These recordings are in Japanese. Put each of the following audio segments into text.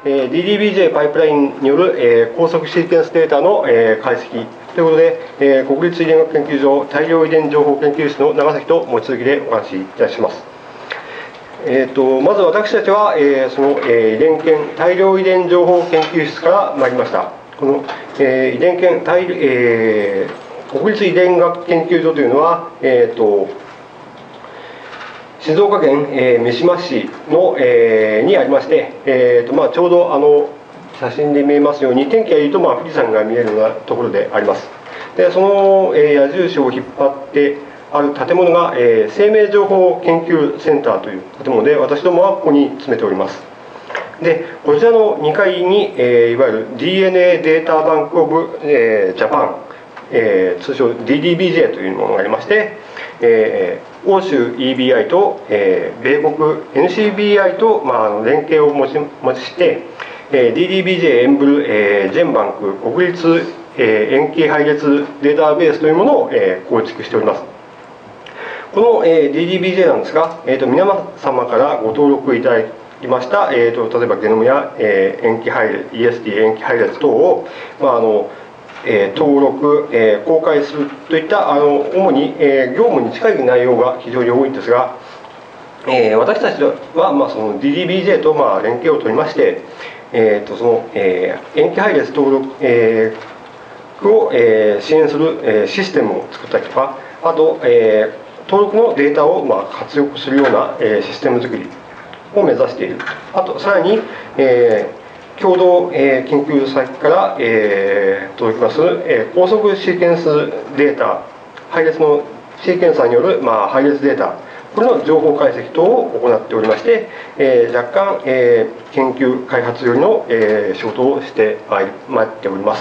DDBJ パイプラインによる、高速シーケンスデータの、解析ということで、国立遺伝学研究所大量遺伝情報研究室の長崎と望月でお話しいたします。まず私たちは、その、遺伝研大量遺伝情報研究室から参りました。この、遺伝研国立遺伝学研究所というのは、静岡県、三島市の、にありまして、ちょうど写真で見えますように、天気がいいと、富士山が見えるようなところであります。でその、矢印を引っ張ってある建物が、生命情報研究センターという建物で、私どもはここに詰めております。でこちらの2階に、いわゆる DNA データバンクオブ、ジャパン、通称 DDBJ というものがありまして、欧州 EBI と、米国 NCBI と、連携を持ちして、DDBJ エンブル、ジェンバンク国立、塩基配列データベースというものを、構築しております。この、DDBJ なんですが、皆様からご登録いただきました、例えばゲノムや、塩基配列 ESD 塩基配列等を、登録、公開するといった主に、業務に近い内容が非常に多いんですが、私たちは、その DDBJ と、連携を取りまして、その、塩基配列登録、を、支援する、システムを作ったりとか、あと、登録のデータを、活用するような、システム作りを目指している。あとさらに、共同、研究先から、届きます、高速シーケンスデータ、配列のシーケンサーによる、配列データ、これの情報解析等を行っておりまして、若干、研究開発よりの、仕事をしてまいっております。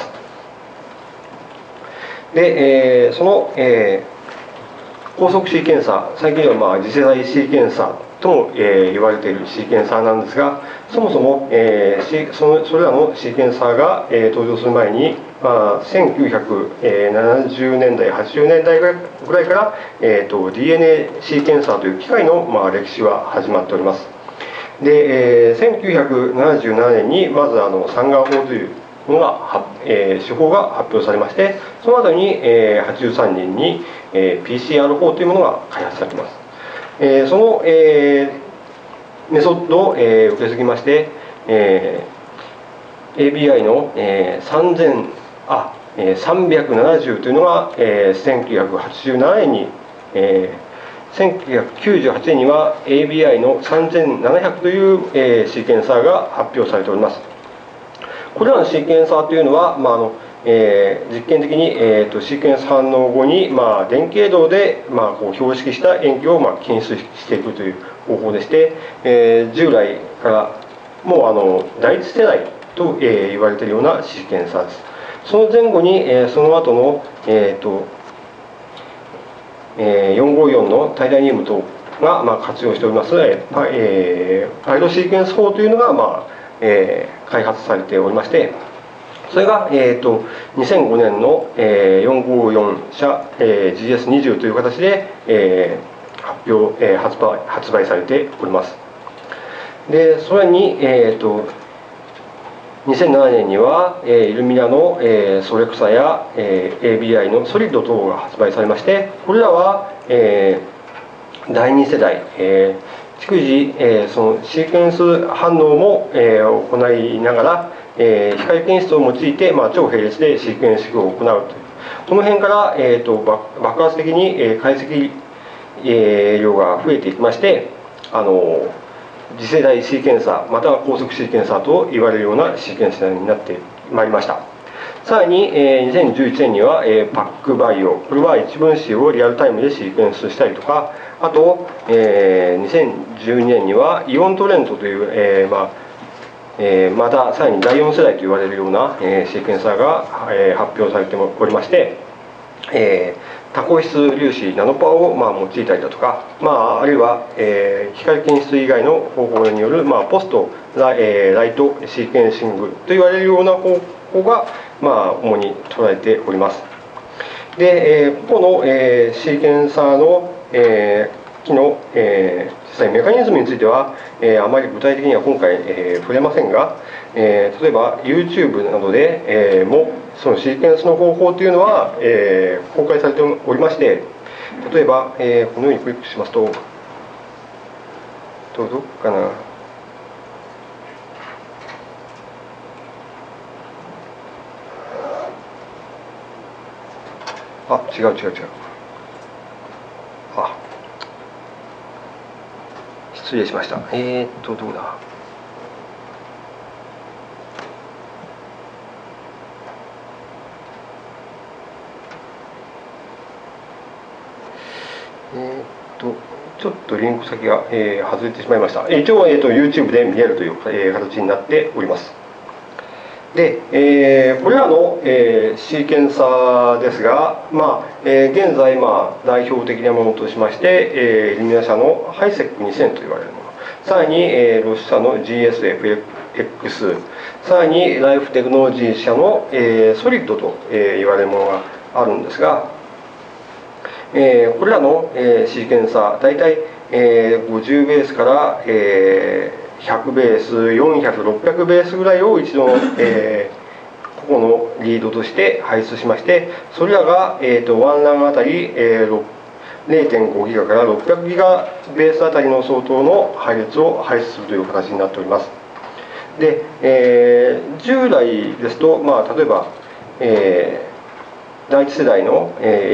で、その、高速シーケンサー、最近は次世代シーケンサーとも、言われているシーケンサーなんですが、そもそも、それらのシーケンサーが、登場する前に、1970年代、80年代ぐらいから、DNA シーケンサーという機械の、歴史は始まっております。で、1977年にまずサンガー法というのが手法が発表されまして、その後に、83年に、PCR 法というものが開発されています。その、メソッドを、受け継ぎまして、ABI の、370というのが、1987年に、1998年には ABI の3700という、シーケンサーが発表されております。これらのシーケンサーというのは、実験的に、シーケンス反応後に、電気導で、こう標識した塩基を、検出していくという方法でして、従来からもう第一世代と、言われているようなシーケンサーです。その前後に、その後の、454のタイタニウム等が、活用しております、パイロシーケンス法というのが、開発されておりまして、それが、2005年の、454社、GS20 という形で、発売されております。でそれに、2007年には、イルミナの、ソレクサや、ABI のソリッド等が発売されまして、これらは、第2世代、逐次、そのシーケンス反応も、行いながら、光検出を用いて、超並列でシーケンスを行うという、この辺から、爆発的に、解析、量が増えていきまして、次世代シーケンサーまたは高速シーケンサーと言われるようなシーケンサーになってまいりました。さらに、2011年には、パックバイオ、これは一分子をリアルタイムでシーケンスしたりとか、あと、2012年にはイオントレントという、またさらに第4世代と言われるような、シーケンサーが、発表されておりまして、多孔質粒子ナノパワーを、用いたりだとか、あるいは、光検出以外の方法による、ポストライトシーケンシングと言われるような方法が、主に捉えております。で、ここの、シーケンサーの、 機の、実際メカニズムについては、あまり具体的には今回、触れませんが、例えば YouTube などで、もそのシーケンスの方法というのは、公開されておりまして、例えば、このようにクリックしますと、どこかな。あ、違う。あ、失礼しました。どうだ。ちょっとリンク先が、外れてしまいました。一応、YouTube で見えるという、形になっております。で、これらの、シーケンサーですが、現在、代表的なものとしまして、ルミナ社のハイセック2000と言われるもの、さらに、ロシアの GSFX、さらにライフテクノロジー社の、ソリッドと、言われるものがあるんですが、これらの、シーケンサー、大体、50ベースから、100ベース、400、600ベースぐらいを一度の、個々のリードとして排出しまして、それらが、ワンランあたり、0.5 ギガから600ギガベースあたりの相当の配列を排出するという形になっております。で、従来ですと、例えば、第一世代の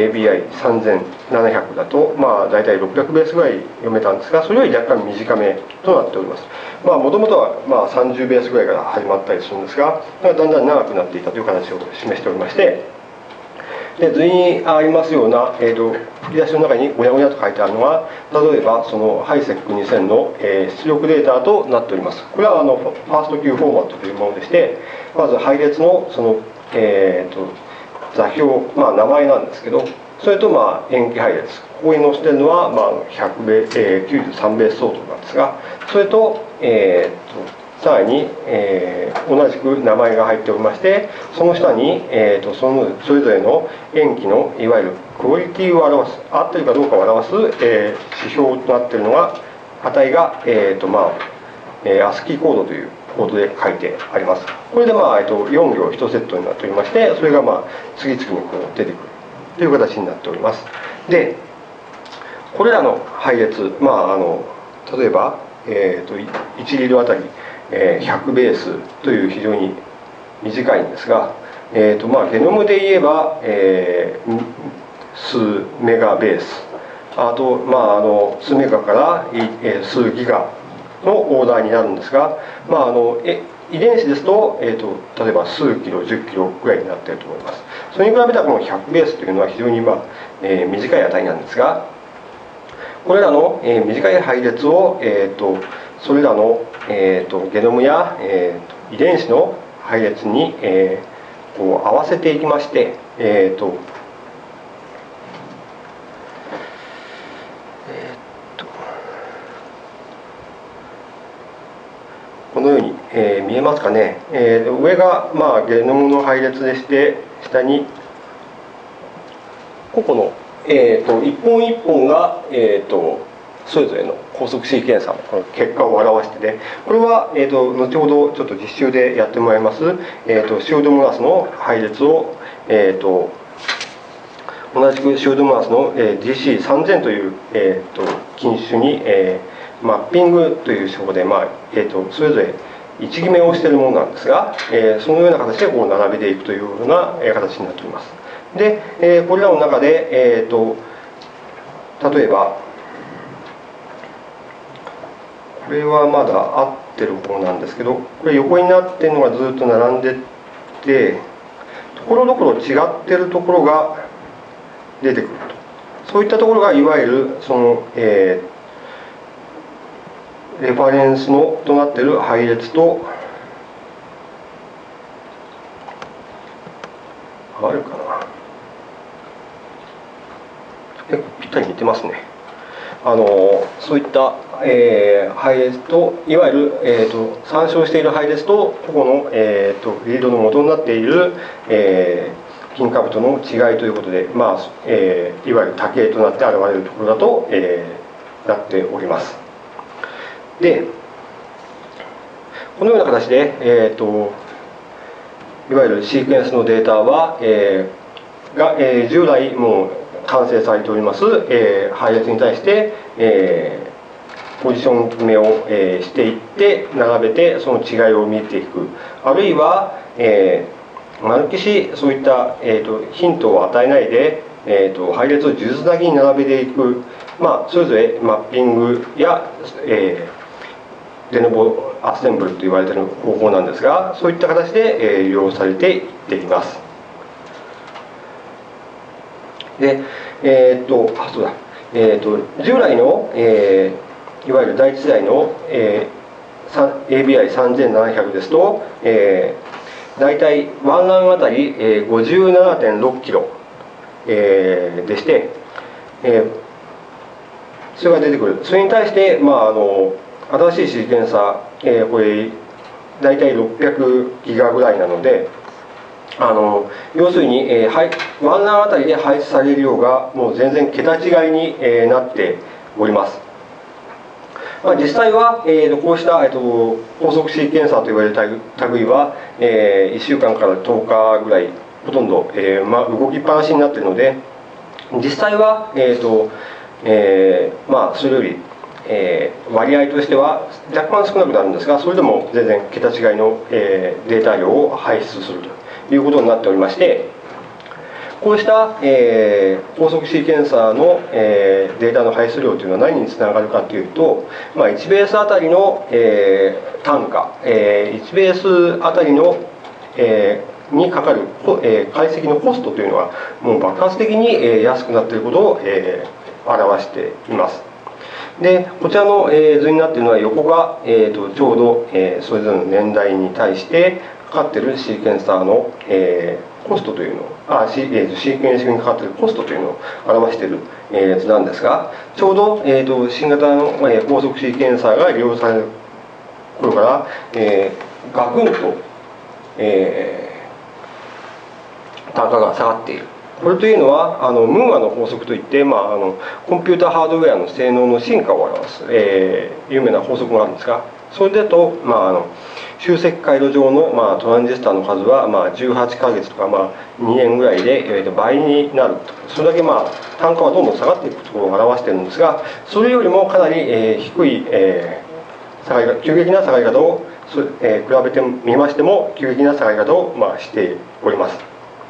ABI3700 だと、大体600ベースぐらい読めたんですが、それより若干短めとなっております。もともとは30ベースぐらいから始まったりするんですが、だんだん長くなっていたという形を示しておりまして、で図にありますような、吹き出しの中にごやごやと書いてあるのは、例えばそのハイセック2000の、出力データとなっております。これはファースト Q フォーマットというものでして、まず配列のその、座標、名前なんですけど、それと塩基配列、ここに載せているのは100ベ93ベース相当なんですが、それと、さらに、同じく名前が入っておりまして、その下に、それぞれの塩基のいわゆるクオリティを表す、合っているかどうかを表す、指標となっているのが、値が、ASCII コードというコードで書いてあります。これで、4行1セットになっておりまして、それが次々にこう出てくるという形になっております。で、これらの配列、例えば、1リードあたり100ベースという非常に短いんですが、ゲノムで言えば、数メガベース、あと、数メガから数ギガのオーダーになるんですが、遺伝子ですと、例えば数キロ、10キロぐらいになっていると思います。それに比べたらこの100ベースというのは非常に、短い値なんですが、これらの、短い配列を、それらの、ゲノムや、遺伝子の配列に、こう合わせていきまして、このように、見えますかね。上が、ゲノムの配列でして、下に個々の、一本一本が、それぞれの高速シーケンサーのこの結果を表してて、これは、後ほどちょっと実習でやってもらいます、シオドモナスの配列を、同じくシオドモナスの、GC3000 という、品種に、マッピングという手法で、それぞれ位置決めをしているものなんですが、そのような形でこう並べていくというような形になっております。で、これらの中で、例えば、これはまだ合ってる方なんですけど、これ横になっているのがずっと並んでってところどころ違っているところが出てくると、そういったところがいわゆるその、レファレンスのとなっている配列とあるかな、結構ぴったり似てますね。そういった、配列といわゆる、参照している配列とここの、リードの元になっている、ピンカブトの違いということで、いわゆる多形となって現れるところだと、 なっております。で、このような形で、いわゆるシークエンスのデータは、従来もう完成されております、配列に対して、ポジション決めを、していって並べてその違いを見ていく、あるいは、丸消しそういった、ヒントを与えないで、配列を数珠つなぎに並べていく、それぞれマッピングや、デノボアッセンブルと言われている方法なんですが、そういった形で、利用されていっています。で、そうだ、従来の、いわゆる第一世代の、ABI3700 ですと、大体ワンランあたり、57.6 キロ、でして、それが出てくる。それに対して、新しいシーケンサー、これ大体600ギガぐらいなので、要するに、ワンランあたりで配置される量がもう全然桁違いに、なっております。実際は、こうした、高速シーケンサーと言われる類は、1週間から10日ぐらいほとんど、動きっぱなしになっているので、実際は、それより、割合としては若干少なくなるんですが、それでも全然桁違いの、データ量を排出するということになっておりまして、こうした、高速シーケンサーの、データの排出量というのは何につながるかというと、1ベースあたりの、単価、1ベースあたりの、にかかる、解析のコストというのはもう爆発的に、安くなっていることを、表しています。で、こちらの、図になっているのは横が、ちょうど、それぞれの年代に対してかかっているシーケンサーの、コストというのをシーケンシングにかかっているコストというのを表している、図なんですが、ちょうど、新型の、高速シーケンサーが利用される頃から、ガクンと、単価が下がっている。これというのはムーアの法則といって、コンピューターハードウェアの性能の進化を表す、有名な法則があるんですが、それだと、集積回路上の、トランジスタの数は、18ヶ月とか、2年ぐらいで、倍になると。それだけ、単価はどんどん下がっていくところを表しているんですが、それよりもかなり、低い、急激な下がり方を、比べてみましても急激な下がり方を、しております。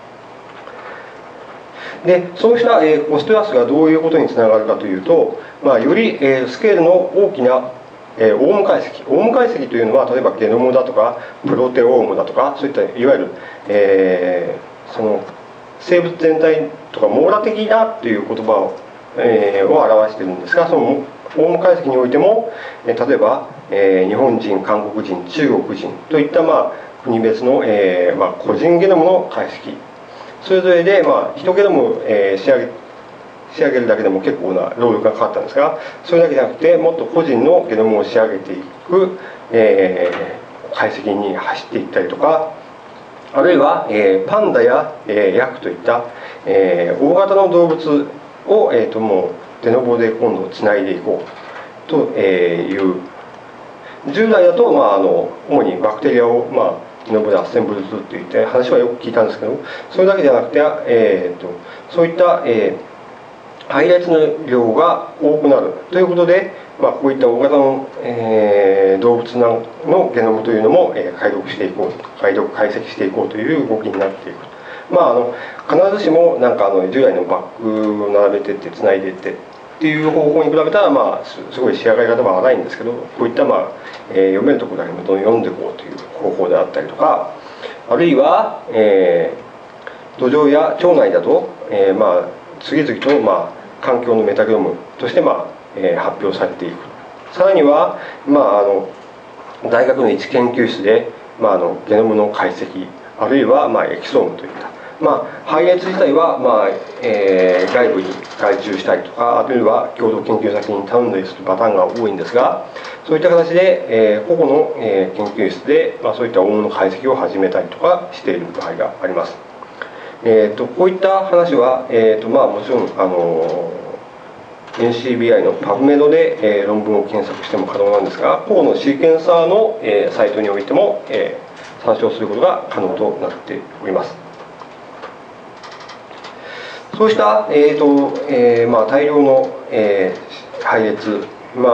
で、そうした、コスト安がどういうことにつながるかというと、より、スケールの大きな、オウム解析。オウム解析というのは、例えばゲノムだとかプロテオームだとか、そういったいわゆる、その生物全体とか網羅的なという言葉を、表しているんですが、そのオウム解析においても、例えば、日本人、韓国人、中国人といった、国別の、個人ゲノムの解析、それぞれで、1ゲノム、仕上げるだけでも結構な労力がかかったんですが、それだけじゃなくてもっと個人のゲノムを仕上げていく、解析に走っていったりとか、あるいは、パンダや、ヤクといった、大型の動物を、もうデノボで今度つないでいこうという、従来だと、主にバクテリアを、デノボでアッセンブルするといって話はよく聞いたんですけど、それだけじゃなくて、そういった、配列の量が多くなるということで、こういった大型の、動物のゲノムというのも、解読していこう、解析していこうという動きになっていく。必ずしも従来のバックを並べていってつないでいってっていう方法に比べたら、すごい仕上がり方は荒いんですけど、こういった、読めるところだけ読んでいこうという方法であったりとか、あるいは、土壌や腸内だと、次々と、環境のメタゲノムとして、発表されていく。さらには、大学の一研究室で、ゲノムの解析、あるいは、エキソームといった、配列自体は、外部に外注したりとか、あるいは共同研究先に頼んだりするパターンが多いんですが、そういった形で、個々の、研究室で、そういったオウムの解析を始めたりとかしている場合があります。こういった話は、もちろん NCBI の PubMed で、論文を検索しても可能なんですが、個々のシーケンサーの、サイトにおいても、参照することが可能となっております。そうした、大量の、配列、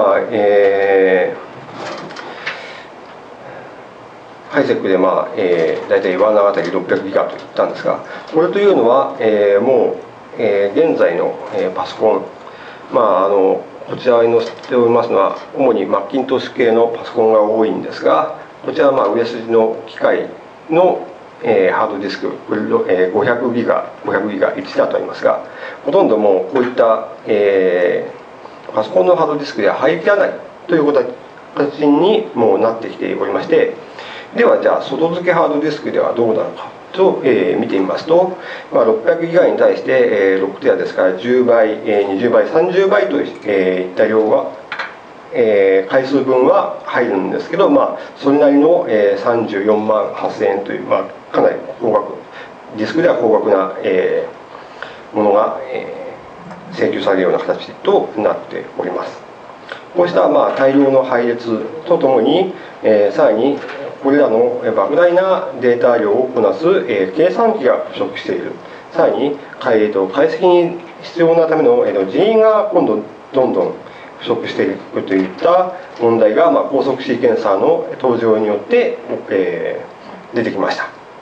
ハイセックで、大体1あたり600ギガと言ったんですが、これというのは、もう、現在の、パソコン、こちらに載せておりますのは、主にマッキントッシュ系のパソコンが多いんですが、こちらは上筋の機械の、ハードディスク、500ギガ、1だとありますが、ほとんどもうこういった、パソコンのハードディスクでは入りきらないという形にもうなってきておりまして、ではじゃあ外付けハードディスクではどうなのかと、見てみますと、600ギガに対して、6テラですから10倍、20倍、30倍といった量が、回数分は入るんですけど、それなりの、34万8000円という、かなり高額、ディスクでは高額な、ものが、請求されるような形となっております。こうした大量の配列とともに、さらにこれらの莫大なデータ量をこなす、計算機が不足している。さらに、解析に必要なための、人員が今度どんどん不足しているといった問題が、高速シーケンサーの登場によって、出てきました。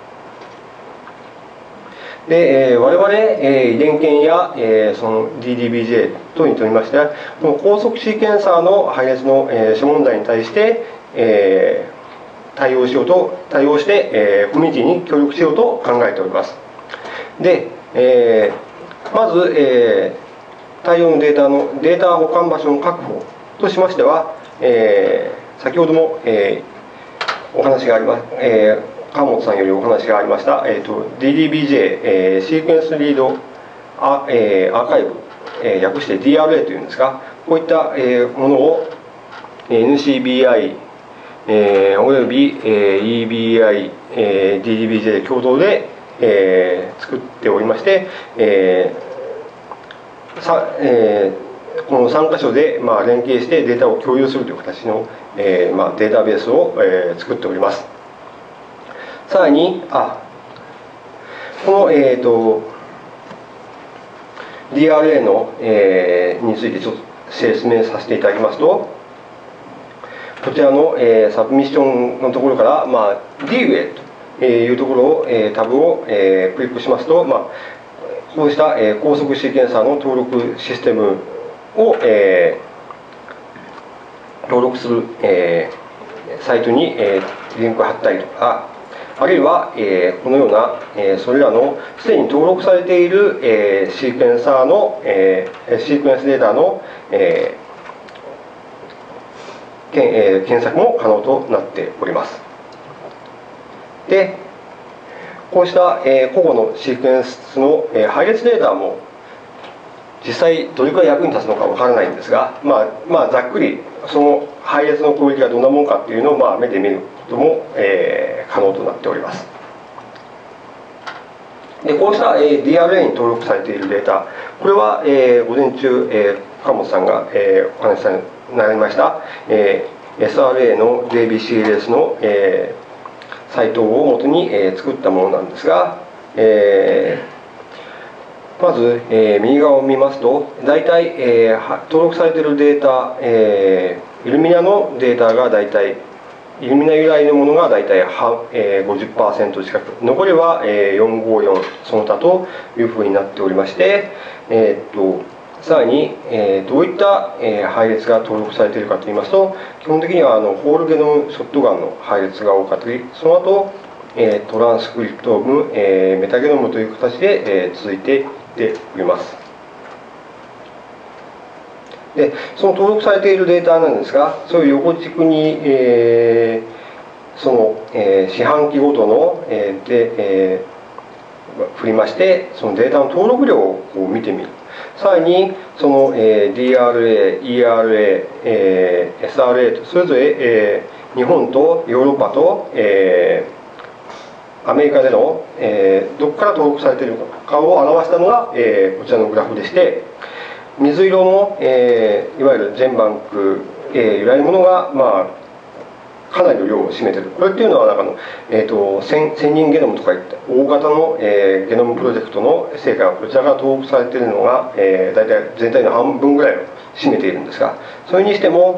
で、我々、遺伝研や、その DDBJ 等にとりましては、この高速シーケンサーの配列の、諸問題に対して、対応して、コミュニティに協力しようと考えております。で、まず、大量のデータ保管場所の確保としましては、先ほども、お話があります、川本さんよりお話がありました、DDBJ、シークエンスリードアーカイブ、略して DRA というんですが、こういったものを NCBI、および EBI、DDBJ 共同で作っておりまして、この3箇所で連携してデータを共有するという形のデータベースを作っております。さらに、このDRA のについてちょっと説明させていただきますと、こちらのサブミッションのところから、DWAY というところをタブをクリックしますと、こうした高速シーケンサーの登録システムを登録するサイトにリンクを貼ったりとか、あるいはこのようなそれらのすでに登録されているシーケンサーのシークエンスデータの検索も可能となっております。で、こうした個々のシークエンスの配列データも実際どれくらい役に立つのかわからないんですが、ざっくりその配列のクオリティがどんなものかっていうのを目で見ることも可能となっております。で、こうした DRA に登録されているデータ、これは午前中川本さんがお話しされになりました SRA の JBCLS のサイトをもとに作ったものなんですが、まず右側を見ますと、大体登録されているデータ、イルミナのデータが大体、イルミナ由来のものが大体 50% 近く、残りは454その他というふうになっておりまして、さらにどういった配列が登録されているかといいますと、基本的にはホールゲノムショットガンの配列が多かったり、その後トランスクリプトーム、メタゲノムという形で続いていっております。で、その登録されているデータなんですが、そういう横軸に、その四半期ごとの振りまして、そのデータの登録量を見てみる。さらにその DRA、ERA、SRA とそれぞれ日本とヨーロッパとアメリカでのどこから登録されているかを表したのがこちらのグラフでして、 水色の、いわゆる全バンク、由来のものが、かなりの量を占めている。これっていうのは1000人ゲノムとかいった大型の、ゲノムプロジェクトの成果がこちらが登録されているのが、大体全体の半分ぐらいを占めているんですが、それにしても、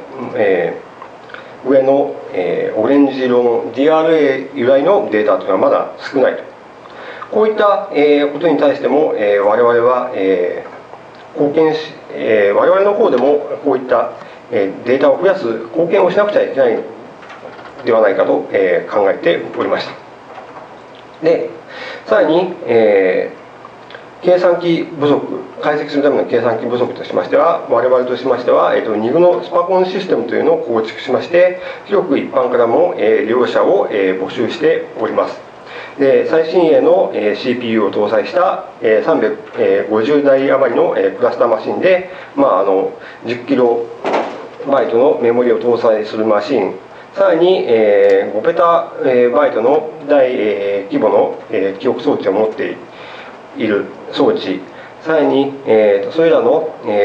上の、オレンジ色の DRA 由来のデータというのはまだ少ないと。こういった、ことに対しても、我々は、貢献し、我々の方でもこういったデータを増やす貢献をしなくちゃいけないのではないかと考えておりました。で、さらに、計算機不足、解析するための計算機不足としましては、我々としましては、2群のスパコンシステムというのを構築しまして、広く一般からも利用者を募集しております。で、最新鋭の CPU を搭載した350台余りのクラスターマシンで、10キロバイトのメモリを搭載するマシン、さらに5ペタバイトの大規模の記憶装置を持っている装置、さらにそれらの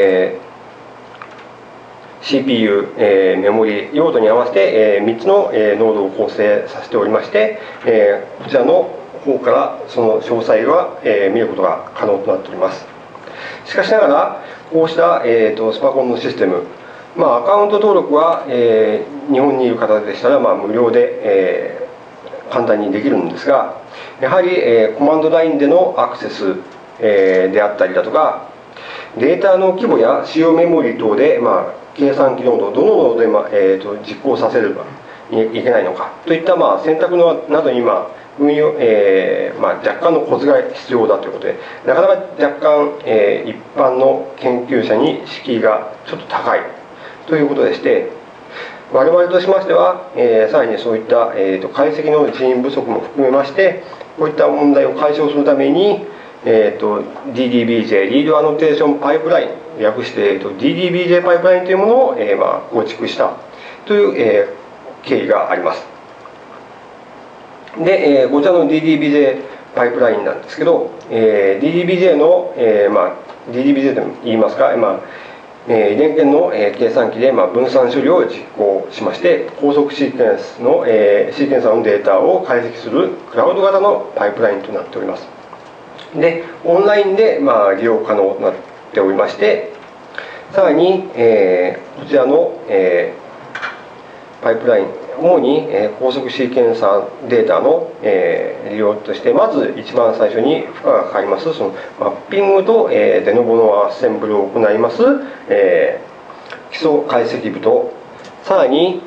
CPU、メモリ用途に合わせて3つのノードを構成させておりまして、こちらの方からその詳細は見ることが可能となっております。しかしながら、こうしたスパコンのシステム、アカウント登録は日本にいる方でしたら無料で簡単にできるんですが、やはりコマンドラインでのアクセスであったりだとか、データの規模や使用メモリ等で計算機ノードをどのノードで実行させればいけないのかといった選択などに運用若干のコツが必要だということで、なかなか若干一般の研究者に敷居がちょっと高いということでして、我々としましては、さらにそういった解析の人員不足も含めまして、こういった問題を解消するためにDDBJ リードアノテーションパイプライン、略して、DDBJ パイプラインというものを、構築したという、経緯があります。で、こちらの DDBJ パイプラインなんですけど、DDBJ の、DDBJ と言いますか、遺伝圏の計算機で分散処理を実行しまして、高速シーケンスのシーケンサーのデータを解析するクラウド型のパイプラインとなっております。で、オンラインで利用可能となっておりまして、さらにこちらのパイプライン、主に高速シーケンサーデータの利用として、まず一番最初に負荷がかかりますそのマッピングとデノボのアッセンブルを行います基礎解析部と、さらに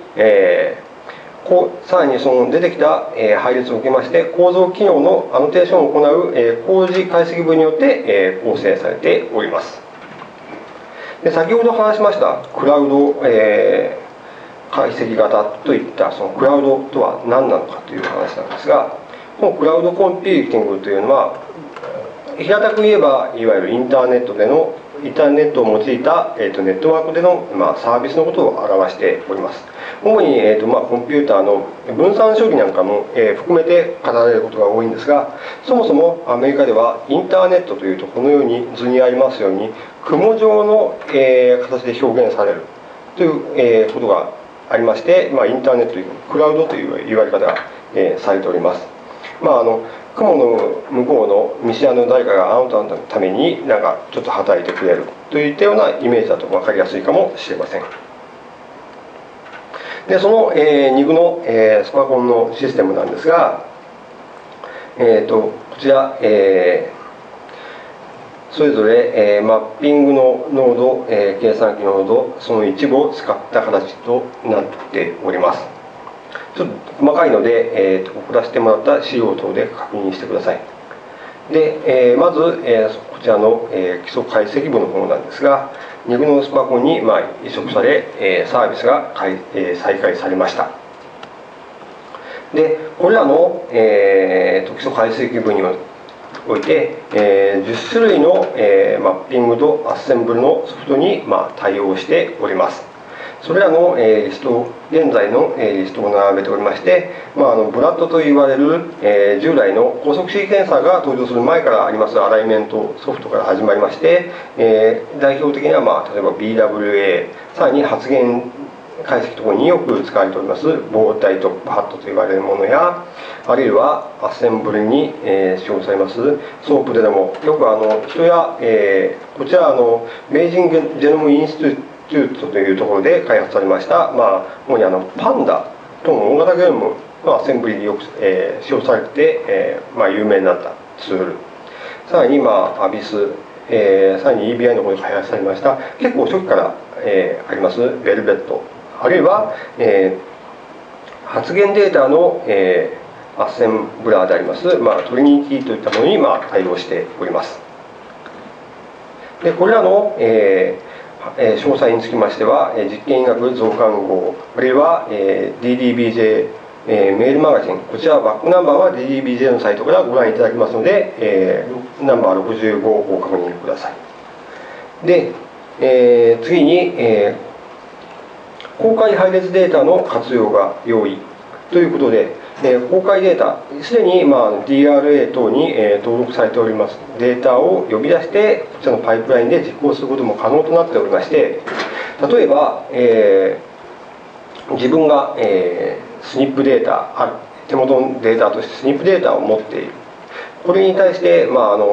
その出てきた配列を受けまして構造機能のアノテーションを行う工事解析部によって構成されております。で、先ほど話しましたクラウド解析型といったそのクラウドとは何なのかという話なんですが、このクラウドコンピューティングというのは平たく言えばいわゆるインターネットを用いたネットワークでのサービスのことを表しております。主にコンピューターの分散処理なんかも含めて語られることが多いんですが、そもそもアメリカではインターネットというとこのように図にありますように雲状の形で表現されるということがありまして、インターネットというクラウドという言われ方がされております。雲の向こうの見知らぬ誰かがあなたのためにちょっと働いてくれるといったようなイメージだと分かりやすいかもしれません。で、その2群のスパコンのシステムなんですが、こちら、それぞれマッピングのノード、計算機ノード、その一部を使った形となっております。ちょっと細かいので、送らせてもらった資料等で確認してください。で、まず、こちらの基礎解析部の方なんですが、2群のスパコンに移植され、サービスが再開されました。で、これらの、基礎解析部において、10種類のマッピングとアッセンブルのソフトに対応しております。 それらの、リスト、現在の、リストを並べておりまして、ブラッドといわれる、従来の高速シーケンサーが登場する前からありますアライメントソフトから始まりまして、代表的には、例えば BWA、さらに発現解析ところによく使われております膨体トップハットと言われるものや、あるいはアッセンブルに、使用されますソープでもよく人や、こちらベイジングジェノムインスティチュートというところで開発されました、主にパンダとの大型ゲノムのアッセンブリによく、使用されて、有名になったツール、さらに、アビス、さらに EBI の方で開発されました結構初期から、ありますベルベット、あるいは、発現データの、アッセンブラーであります、トリニティといったものに、対応しております。でこれらの、詳細につきましては、実験医学増刊号、あるいは、DDBJ、メールマガジン、こちらバックナンバーは DDBJ のサイトからご覧いただけますので、ナンバー65をご確認ください。で、次に、公開配列データの活用が容易ということで、公開データ、すでにDRA 等に登録されておりますデータを呼び出して、こちらのパイプラインで実行することも可能となっておりまして、例えば、自分がスニップデータ、手元のデータとしてスニップデータを持っている。これに対して、例え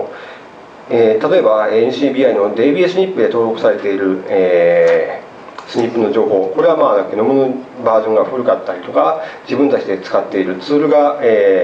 ば NCBI の DBA スニップで登録されている、スニップの情報、これはゲノムのバージョンが古かったりとか、自分たちで使っているツールが、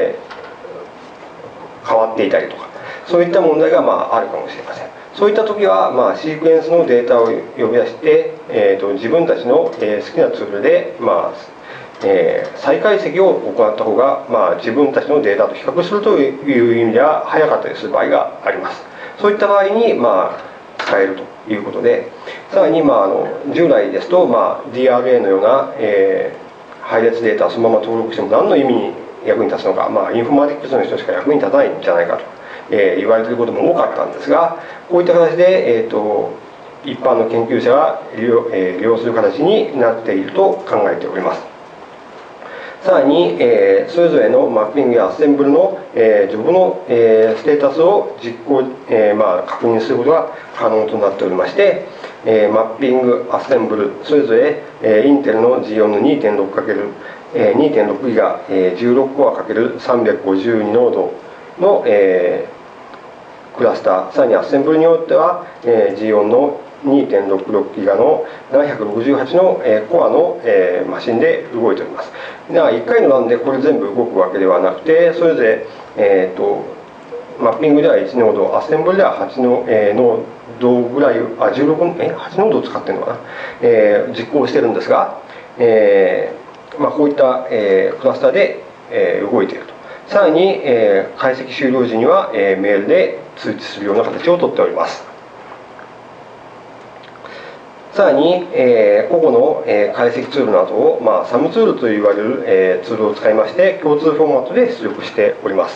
変わっていたりとか、そういった問題があるかもしれません。そういった時は、シークエンスのデータを呼び出して、自分たちの、好きなツールで、再解析を行った方が、自分たちのデータと比較するという意味では早かったりする場合があります。そういった場合に、使えるということで、さらに、従来ですと、DRA のような、配列データをそのまま登録しても何の意味に役に立つのか、インフォマティクスの人しか役に立たないんじゃないかと、言われていることも多かったんですが、こういった形で、一般の研究者が利用する形になっていると考えております。さらに、それぞれのマッピングやアッセンブルの、ジョブの、ステータスを実行、確認することが可能となっておりまして、マッピング、アッセンブル、それぞれ、インテルの G4 の 2.6× ギガ、16コア ×352 ノードの、クラスター、さらにアッセンブルによっては、G4 の 2.66 ギガの768のコアのマシンで動いております。1回のランでこれ全部動くわけではなくて、それぞれ、マッピングでは1ノード、アッセンブルでは8の、ノードぐらい、8ノードを使っているのかな、実行してるんですが、こういった、クラスターで、動いていると。さらに、解析終了時には、メールで通知するような形をとっております。さらに、個々の、解析ツールなどを、サムツールといわれる、ツールを使いまして共通フォーマットで出力しております。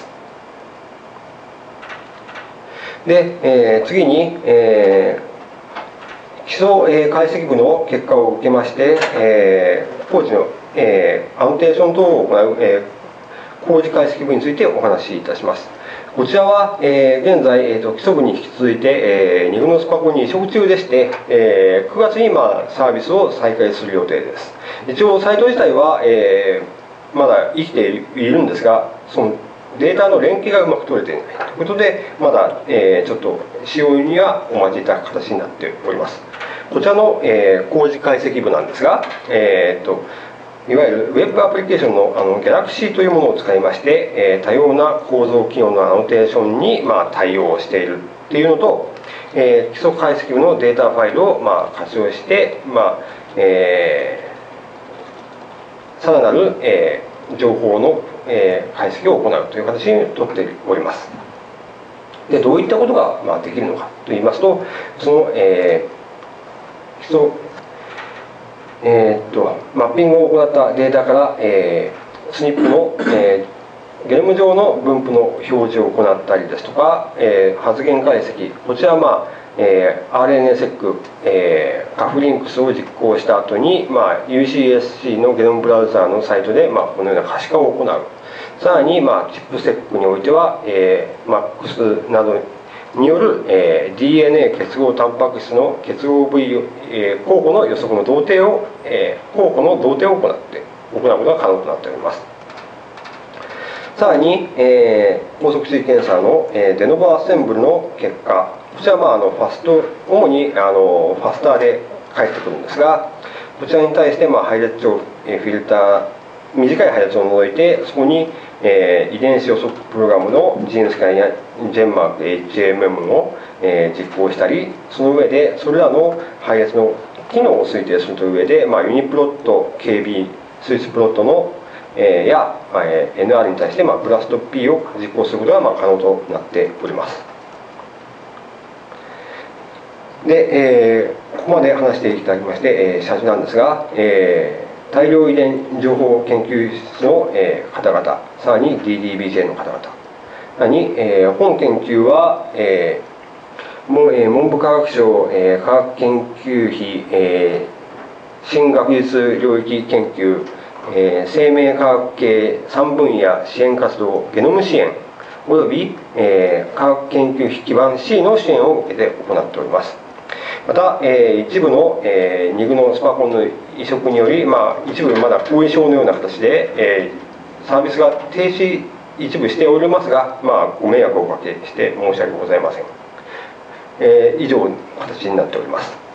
で、次に、基礎、解析部の結果を受けまして、工事の、アノテーション等を行う、工事解析部についてお話しいたします。こちらは、現在、基礎部に引き続いて、2軍のスパコンに移植中でして、9月にサービスを再開する予定です。一応、サイト自体は、まだ生きているんですが、そのデータの連携がうまく取れていないということで、まだ、ちょっと使用にはお待ちいただく形になっております。こちらの、工事解析部なんですが、いわゆるウェブアプリケーションのGalaxy というものを使いまして、多様な構造機能のアノテーションに対応しているっていうのと、基礎解析部のデータファイルを活用して、さらなる情報の解析を行うという形にとっております。で、どういったことができるのかといいますと、その基礎マッピングを行ったデータから、スニップの、ゲノム上の分布の表示を行ったりですとか、発現解析、こちらは、 RNA-seq、カフリンクスを実行した後に、UCSC のゲノムブラウザーのサイトで、このような可視化を行う。さらに、チップセックにおいては、MAX などによる、DNA 結合タンパク質の結合部位、交互の予測の同定を、交互の同定を行うことが可能となっております。さらに、高速水検査の、デノバアッセンブルの結果、こちらはファスト、主にファスターで返ってくるんですが、こちらに対して配列帳、フィルター、短い配列を除いて、そこに、遺伝子予測プログラムのジーンスカイやジェンマーク HMM を、実行したり、その上でそれらの配列の機能を推定するという上で、ユニプロット KB スイスプロットのや NR に対してプラスと P を実行することが可能となっております。で、ここまで話していただきまして、社長なんですが、大量遺伝情報研究室の方々、さらに DDBJ の方々、さらに本研究は文部科学省科学研究費新学術領域研究生命科学系3分野支援活動ゲノム支援および科学研究費基盤 C の支援を受けて行っております。また、一部の2具のスパコンの移植により、一部まだ後遺症のような形で、サービスが停止一部しておりますが、ご迷惑をおかけして申し訳ございません。以上の形になっております。